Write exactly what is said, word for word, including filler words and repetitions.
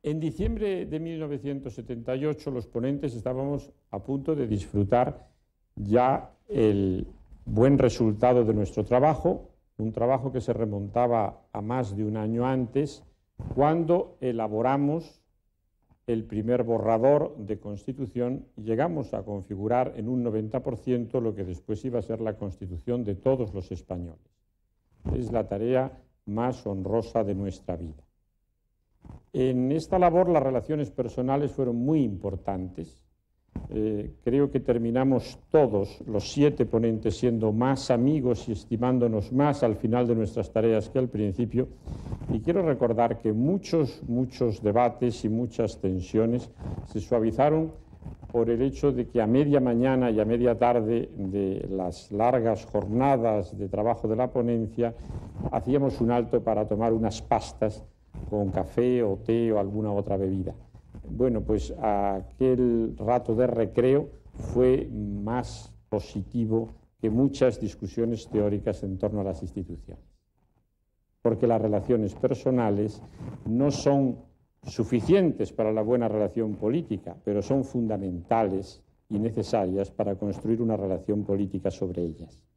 En diciembre de mil novecientos setenta y ocho los ponentes estábamos a punto de disfrutar ya el buen resultado de nuestro trabajo, un trabajo que se remontaba a más de un año antes, cuando elaboramos el primer borrador de Constitución y llegamos a configurar en un noventa por ciento lo que después iba a ser la Constitución de todos los españoles. Es la tarea más honrosa de nuestra vida. En esta labor las relaciones personales fueron muy importantes. Eh, creo que terminamos todos, los siete ponentes, siendo más amigos y estimándonos más al final de nuestras tareas que al principio. Y quiero recordar que muchos, muchos debates y muchas tensiones se suavizaron por el hecho de que a media mañana y a media tarde de las largas jornadas de trabajo de la ponencia hacíamos un alto para tomar unas pastas con café o té o alguna otra bebida. Bueno, pues aquel rato de recreo fue más positivo que muchas discusiones teóricas en torno a las instituciones, porque las relaciones personales no son suficientes para la buena relación política, pero son fundamentales y necesarias para construir una relación política sobre ellas.